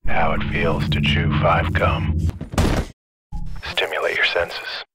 how it feels to chew 5 gum. Stimulate your senses.